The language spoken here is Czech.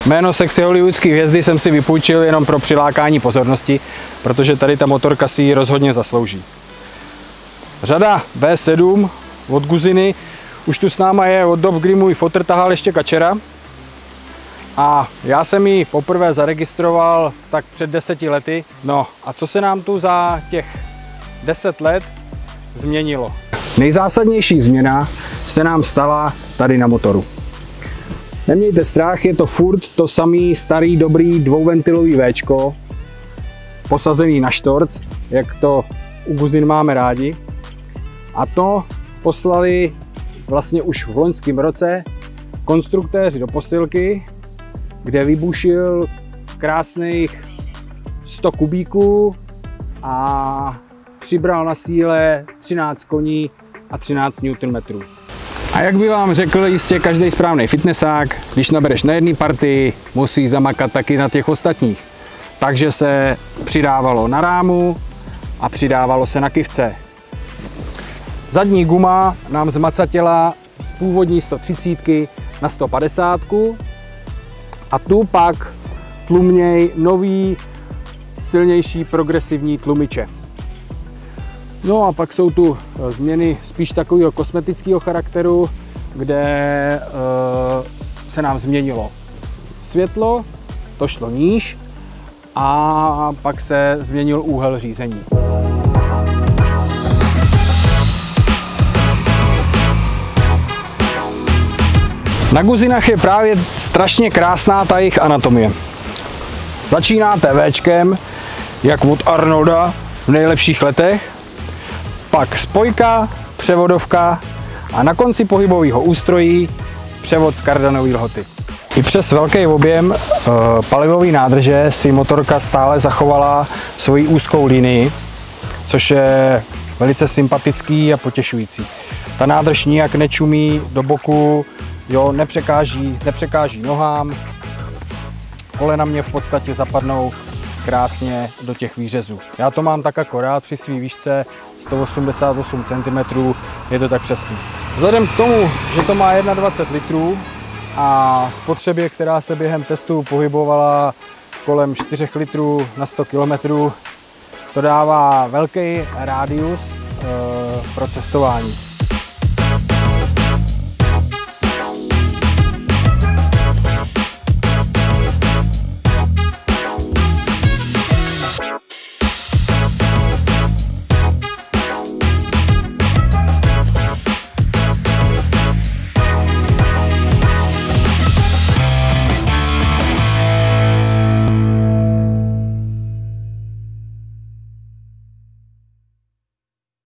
Jméno sexy hollywoodské hvězdy jsem si vypůjčil jenom pro přilákání pozornosti, protože tady ta motorka si ji rozhodně zaslouží. Řada V7 od Guziny už tu s náma je od dob, kdy můj fotr tahal ještě kačera. A já jsem ji poprvé zaregistroval tak před 10 lety. No a co se nám tu za těch 10 let změnilo? Nejzásadnější změna se nám stala tady na motoru. Nemějte strach, je to furt to samý starý dobrý dvouventilový Včko, posazený na štorc, jak to u Guzin máme rádi. A to poslali vlastně už v loňském roce konstruktéři do posilky, kde vybušil krásných 100 kubíků a přibral na síle 13 koní a 13 Nm. A jak by vám řekl jistě každý správný fitnessák, když nabereš na jedné partii, musí zamakat taky na těch ostatních. Takže se přidávalo na rámu a přidávalo se na kivce. Zadní guma nám zmacatila z původní 130 na 150 a tu pak tluměj nový, silnější progresivní tlumiče. No a pak jsou tu změny spíš takového kosmetického charakteru, kde se nám změnilo světlo, to šlo níž a pak se změnil úhel řízení. Na Guzinách je právě strašně krásná ta jejich anatomie. Začínáte Včkem, jak od Arnolda v nejlepších letech, pak spojka, převodovka a na konci pohybového ústrojí převod z kardanové lhoty. I přes velký objem palivové nádrže si motorka stále zachovala svoji úzkou linii, což je velice sympatický a potěšující. Ta nádrž nijak nečumí do boku, jo, nepřekáží nohám, kolena mě v podstatě zapadnou krásně do těch výřezů. Já to mám tak akorát při své výšce 188 cm, je to tak přesný. Vzhledem k tomu, že to má 21 litrů a spotřebě, která se během testu pohybovala kolem 4 litrů na 100 km, to dává velký rádius pro cestování.